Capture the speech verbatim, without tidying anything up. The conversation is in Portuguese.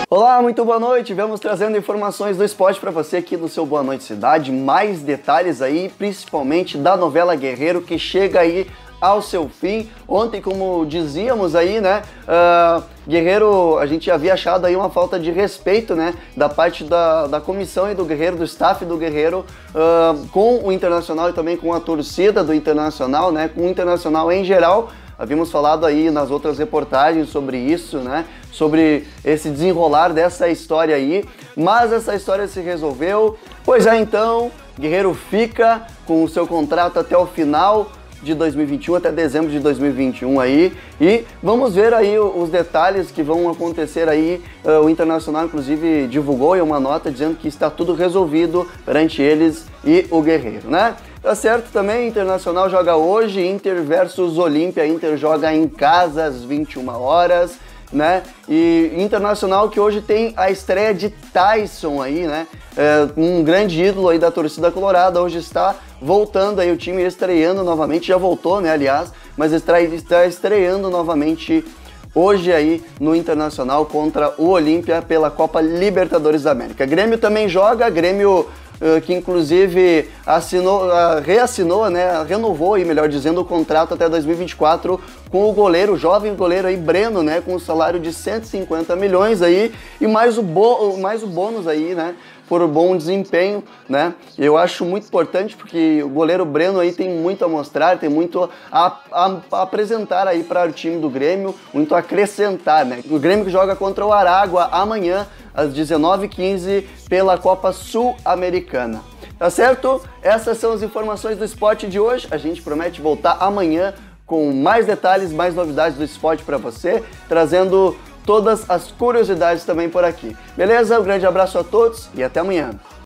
Olá, muito boa noite. Vamos trazendo informações do esporte para você aqui do seu Boa Noite Cidade. Mais detalhes aí, principalmente da novela Guerreiro, que chega aí ao seu fim. Ontem, como dizíamos aí, né, uh, Guerreiro, a gente havia achado aí uma falta de respeito, né, da parte da, da comissão e do Guerreiro, do staff do Guerreiro, uh, com o Internacional e também com a torcida do Internacional, né, com o Internacional em geral. Havíamos falado aí nas outras reportagens sobre isso, né? Sobre esse desenrolar dessa história aí, mas essa história se resolveu. Pois é, então, Guerreiro fica com o seu contrato até o final de dois mil e vinte e um, até dezembro de dois mil e vinte e um aí, e vamos ver aí os detalhes que vão acontecer aí. O Internacional, inclusive, divulgou aí uma nota dizendo que está tudo resolvido perante eles e o Guerreiro, né? Tá certo também, Internacional joga hoje, Inter versus Olímpia. Inter joga em casa às vinte e uma horas, né? E Internacional que hoje tem a estreia de Tyson aí, né? É, um grande ídolo aí da torcida colorada, hoje está voltando aí o time, estreando novamente, já voltou, né, aliás, mas está, está estreando novamente hoje aí no Internacional contra o Olímpia pela Copa Libertadores da América. Grêmio também joga, Grêmio Uh, que inclusive assinou, uh, reassinou, né, renovou, aí, melhor dizendo, o contrato até dois mil e vinte e quatro com o goleiro, o jovem goleiro aí, Breno, né, com um salário de cento e cinquenta milhões aí, e mais o, bo mais o bônus aí, né, por bom desempenho, né. Eu acho muito importante porque o goleiro Breno aí tem muito a mostrar, tem muito a, a, a apresentar aí para o time do Grêmio, muito a acrescentar, né. O Grêmio que joga contra o Aragua amanhã, às dezenove e quinze, pela Copa Sul-Americana. Tá certo? Essas são as informações do esporte de hoje. A gente promete voltar amanhã com mais detalhes, mais novidades do esporte para você, trazendo todas as curiosidades também por aqui. Beleza? Um grande abraço a todos e até amanhã.